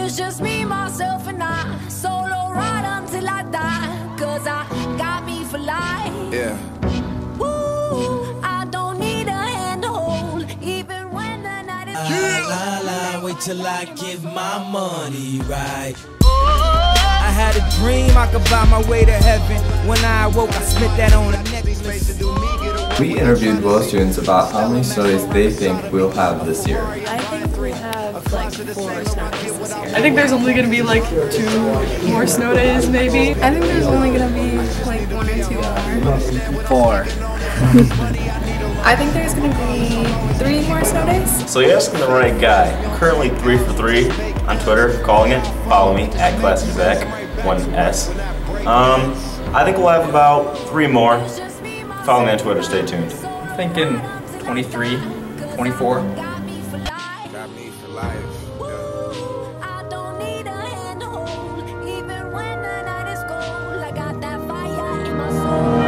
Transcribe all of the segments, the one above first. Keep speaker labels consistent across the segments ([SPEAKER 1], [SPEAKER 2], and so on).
[SPEAKER 1] It's just me, myself, and I. Solo ride until I die. Cause I got me for life.
[SPEAKER 2] Yeah.
[SPEAKER 1] Woo, I don't need a hand to hold. Even when the night is
[SPEAKER 3] Wait till I give my money right. I had a dream I could buy my way to heaven. When I awoke, I spit that on a necklace.
[SPEAKER 4] We interviewed WILLA students about how many snow days they think we'll have this year.
[SPEAKER 5] I think we have like 4 snow days this year.
[SPEAKER 6] I think there's only going to be like 2 more snow days maybe.
[SPEAKER 5] I think there's only going to be like 1 or 2 more.
[SPEAKER 7] 4.
[SPEAKER 5] I think there's going to be 3 more snow days.
[SPEAKER 8] So you're asking the right guy. I'm currently 3 for 3 on Twitter, calling it. Follow me at ClassicZach, 1S. I think we'll have about 3 more. Follow me on Twitter, stay tuned.
[SPEAKER 7] I'm thinking 23, 24.
[SPEAKER 2] Got me for life.
[SPEAKER 1] I don't need a hand to hold. Even when the night is cold, I got that fire in my soul.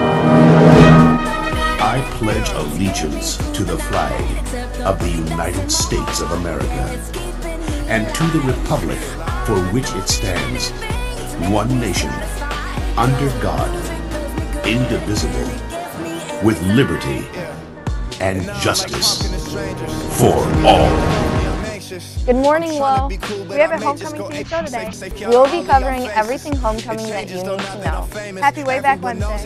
[SPEAKER 9] I pledge allegiance to the flag of the United States of America and to the republic for which it stands, one nation, under God, indivisible, with liberty and justice for all.
[SPEAKER 10] Good morning, Will.
[SPEAKER 11] We have a homecoming TV show today.
[SPEAKER 10] We'll be covering everything homecoming that you need to know.
[SPEAKER 11] Happy Way Back Wednesday.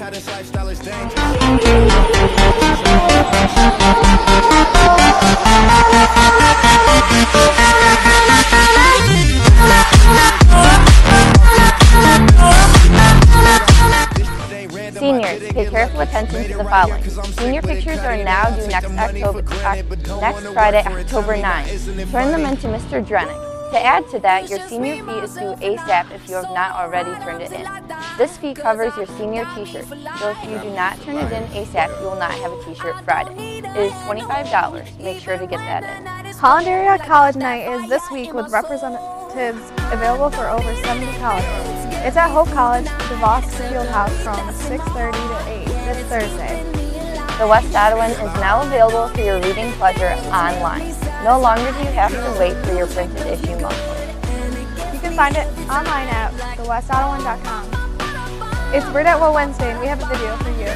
[SPEAKER 10] Seniors, pay careful attention to the following. Senior pictures are now due next Friday, October 9th. Turn them into Mr. Drenick. To add to that, your senior fee is due ASAP if you have not already turned it in. This fee covers your senior t-shirt, so if you do not turn it in ASAP, you will not have a t-shirt Friday. It is $25. Make sure to get that in.
[SPEAKER 11] Holland Area College Night is this week with representatives available for over 70 colleges. It's at Hope College, DeVos Fieldhouse from 6:30 to 8 this Thursday.
[SPEAKER 10] The West Ottawan is now available for your reading pleasure online. No longer do you have to wait for your printed issue monthly.
[SPEAKER 11] You can find it online at thewestottawan.com. It's Bird at Will Wednesday, and we have a video for you.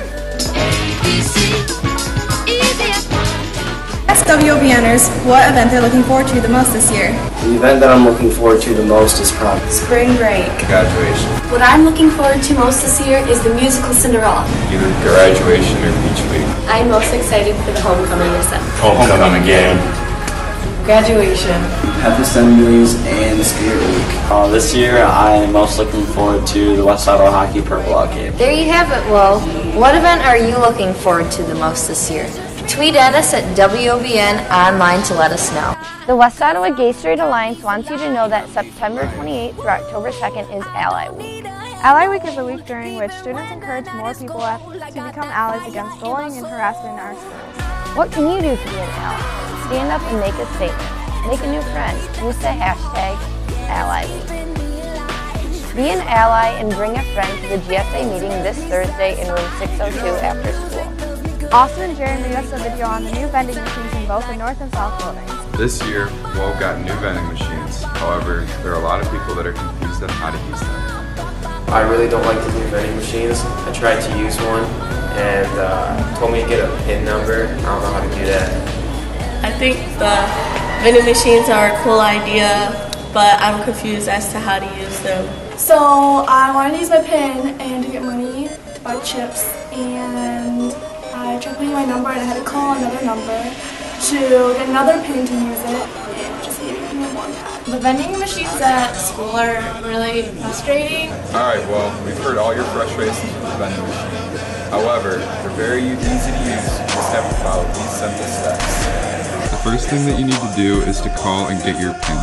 [SPEAKER 5] Ask WOBNers what event they're looking forward to the most this year.
[SPEAKER 7] The event that I'm looking forward to the most is probably
[SPEAKER 5] Spring break.
[SPEAKER 4] Graduation.
[SPEAKER 12] What I'm looking forward to most this year is the musical Cinderella.
[SPEAKER 4] Either graduation or beach week.
[SPEAKER 12] I'm most excited for the homecoming assembly.
[SPEAKER 8] Homecoming game.
[SPEAKER 12] Graduation.
[SPEAKER 7] Pep Assemblies and Spirit Week. This year I am most looking forward to the West Ottawa Hockey Purple Out game.
[SPEAKER 10] There you have it, Will. What event are you looking forward to the most this year? Tweet at us at WOBN online to let us know. The West Ottawa Gay Straight Alliance wants you to know that September 28th through October 2nd is Ally Week.
[SPEAKER 11] Ally Week is a week during which students encourage more people to become allies against bullying and harassment in our schools.
[SPEAKER 10] What can you do to be an ally? Stand up and make a statement. Make a new friend. Use the hashtag #AllyWeek. Be an ally and bring a friend to the GSA meeting this Thursday in room 602 after school.
[SPEAKER 11] Austin and Jerry made us a video on the new vending machines in both the North and South buildings.
[SPEAKER 13] This year, WILL got new vending machines. However, there are a lot of people that are confused on how to use them.
[SPEAKER 14] I really don't like the new vending machines. I tried to use one and told me to get a PIN number. I don't know how to do that.
[SPEAKER 6] I think the vending machines are a cool idea, but I'm confused as to how to use them.
[SPEAKER 5] So I wanted to use my PIN and to get money to buy chips, and I tried putting my number and I had to call another number to get another PIN to use it, and just gave me one time. The vending machines at school are really frustrating.
[SPEAKER 13] Alright, well, we've heard all your frustrations with the vending machine. However, they're very easy to use. You just have to follow these simple steps. The first thing that you need to do is to call and get your PIN.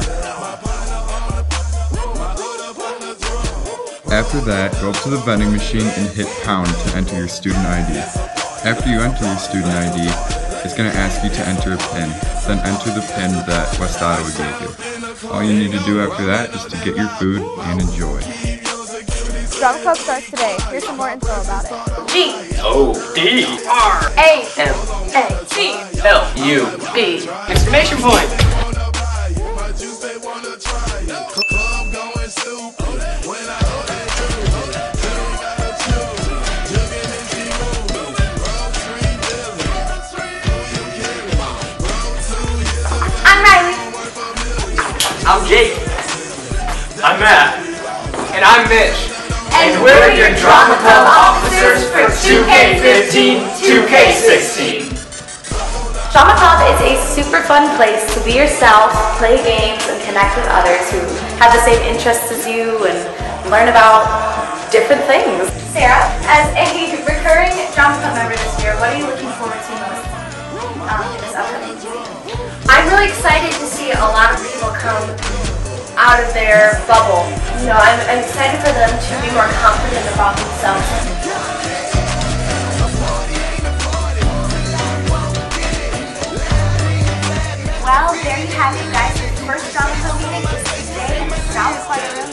[SPEAKER 13] After that, go up to the vending machine and hit pound to enter your student ID. After you enter your student ID, it's going to ask you to enter a PIN. Then enter the PIN that West Ottawa gave you. All you need to do after that is to get your food and enjoy.
[SPEAKER 11] Drama Club starts today. Here's some more info about it.
[SPEAKER 7] GODRAMACLUB! Exclamation point!
[SPEAKER 15] I'm Jake.
[SPEAKER 16] I'm Matt.
[SPEAKER 15] And I'm Mitch.
[SPEAKER 16] And we're your Drama Club officers for 2K15, 2K16.
[SPEAKER 12] Drama Club is a super fun place to be yourself, play games, and connect with others who have the same interests as you and learn about different things.
[SPEAKER 17] Sarah, as a recurring Drama Club member this year, what are you looking forward to most in this upcoming season?
[SPEAKER 12] I'm really excited to see a lot of people come out of their bubble. You know, I'm excited for them to be more confident about themselves.
[SPEAKER 17] Well, there you have it, guys. The first Drama Club meeting is today in the South Flight Room.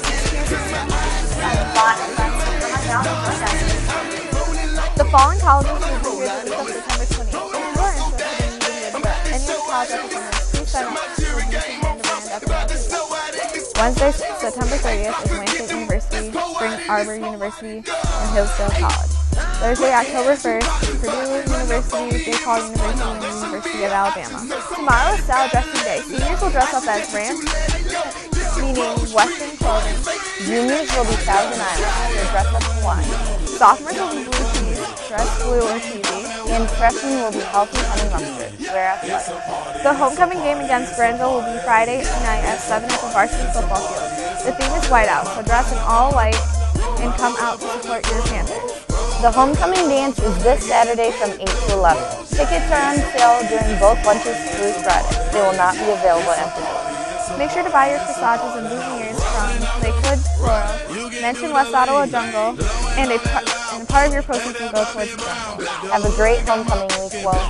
[SPEAKER 11] The following colleges will be here the week of September 28th. If you are interested in meeting with any of the college representatives, please sign up for the meeting and demand at the office. Wednesday, September 30th is Wayne State University, Spring Arbor University, and Hillsdale College. Thursday, October 1st, Purdue University, DePaul University, and the University of Alabama. Tomorrow is salad dressing day. Seniors will dress up as ranch, meaning Western clothing.
[SPEAKER 10] Juniors will be Thousand Island, or dress up Hawaiian.
[SPEAKER 11] Sophomores will be blue cheese, dress blue or cheesy.
[SPEAKER 10] And freshmen will be healthy honey mustard, wear athletic.
[SPEAKER 11] The homecoming game against Granville will be Friday night at 7 at the varsity football field. The theme is whiteout, so dress in all white and come out to support your Panthers.
[SPEAKER 10] The homecoming dance is this Saturday from 8 to 11. Tickets are on sale during both lunches through Friday. They will not be available after doors.
[SPEAKER 11] Make sure to buy your corsages and boutonnieres from Lakewood Floral. Mention West Ottawa Jungle, and a part of your proceeds will go towards the jungle.
[SPEAKER 10] Have a great homecoming week, Will.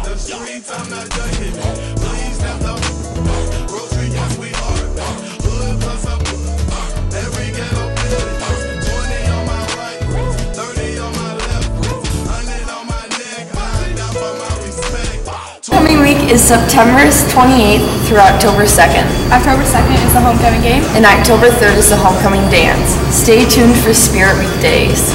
[SPEAKER 12] Homecoming week is September 28th through October 2nd.
[SPEAKER 5] October 2nd is the homecoming game.
[SPEAKER 12] And October 3rd is the homecoming dance. Stay tuned for Spirit Week days.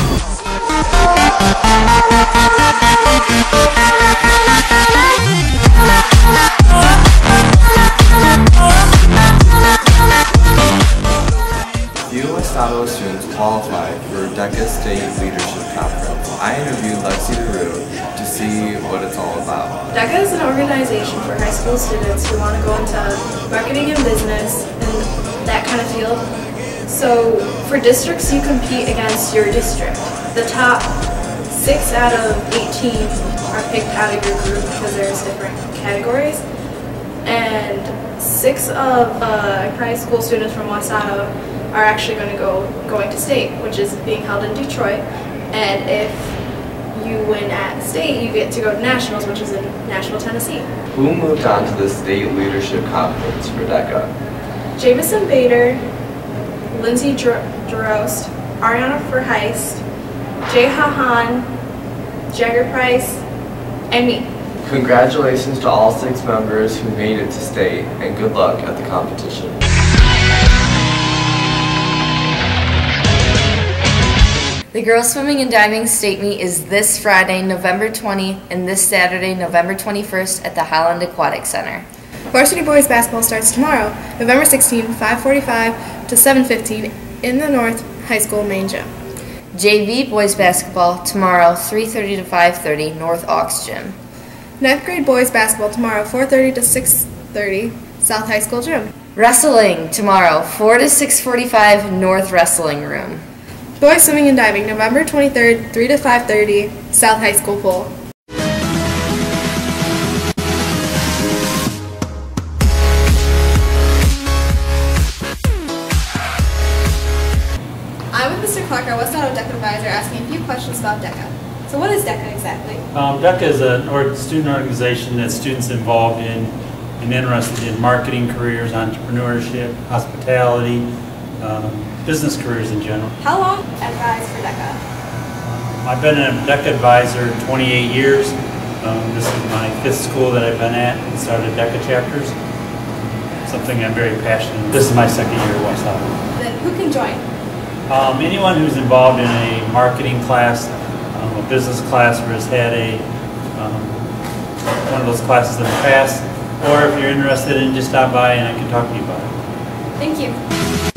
[SPEAKER 4] Few West Ottawa students qualified for DECA State Leadership Conference. I interviewed Lexi Peru to see what it's all about.
[SPEAKER 5] DECA is an organization for high school students who want to go into marketing and business and that kind of field. So for districts, you compete against your district. The top 6 out of 18 are picked out of your group because there's different categories. And 6 of high school students from West Ottawa are actually going to state, which is being held in Detroit. And if you win at state, you get to go to nationals, which is in Nashville, Tennessee.
[SPEAKER 4] Who moved on to the State Leadership Conference for DECA?
[SPEAKER 5] Jamison Bader, Lindsay Drost, Ariana Verheist, Jay Hahan, Jagger Price, and me.
[SPEAKER 4] Congratulations to all 6 members who made it to state, and good luck at the competition.
[SPEAKER 12] The girls swimming and diving state meet is this Friday, November 20, and this Saturday, November 21st at the Holland Aquatic Center.
[SPEAKER 5] Varsity boys basketball starts tomorrow, November 16, 5:45 to 7:15 in the North High School main gym.
[SPEAKER 12] JV boys basketball tomorrow, 3:30 to 5:30, North Aux Gym.
[SPEAKER 5] 9th grade boys basketball tomorrow, 4:30 to 6:30, South High School gym.
[SPEAKER 12] Wrestling tomorrow, 4 to 6:45, North Wrestling Room.
[SPEAKER 5] Boys swimming and diving, November 23rd, 3 to 5:30, South High School pool. I'm with Mr. Clark, our West Ottawa DECA advisor, asking a few questions about DECA. So what is DECA exactly?
[SPEAKER 18] DECA is a student organization that students involved in and interested in marketing careers, entrepreneurship, hospitality, business careers in general.
[SPEAKER 5] How long advised for DECA?
[SPEAKER 18] I've been a DECA advisor 28 years. This is my 5th school that I've been at and started DECA chapters. Something I'm very passionate about. This is my 2nd year at West Ottawa.
[SPEAKER 5] Then who can join?
[SPEAKER 18] Anyone who's involved in a marketing class, a business class, or has had one of those classes in the past, or if you're interested in just stop by and I can talk to you about it.
[SPEAKER 19] Thank you.